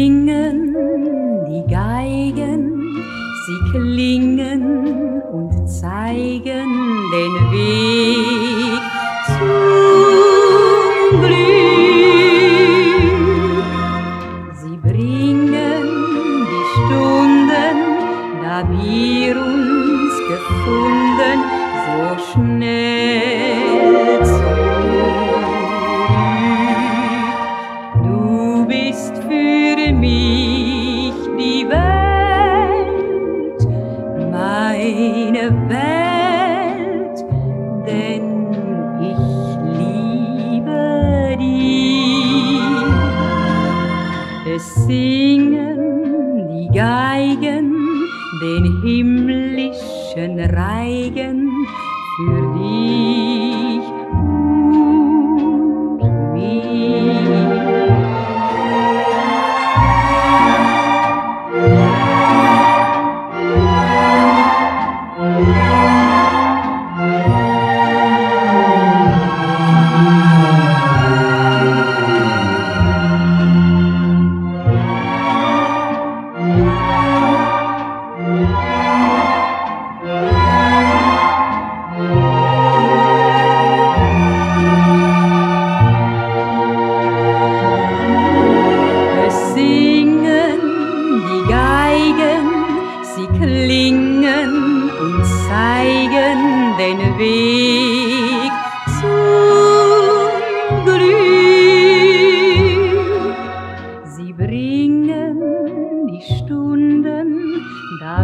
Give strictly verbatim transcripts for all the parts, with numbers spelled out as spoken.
singen die Geigen, sie klingen und zeigen den Weg zum Glück. Sie bringen die Stunden, da wir uns gefunden, so schnell zurück. Du bist für mich die Welt, meine Welt, denn ich liebe dich. Es singen die Geigen den himmlischen Reigen für dich und mich.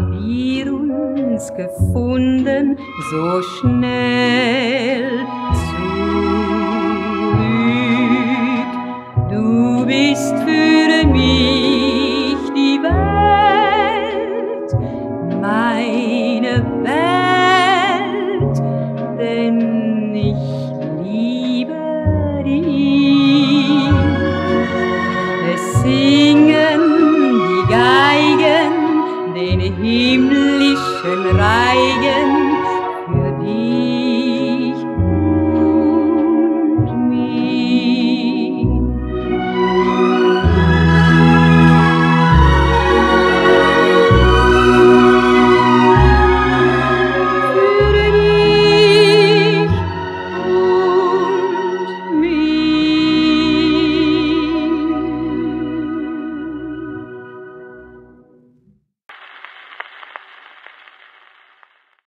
Gefunden, so schnell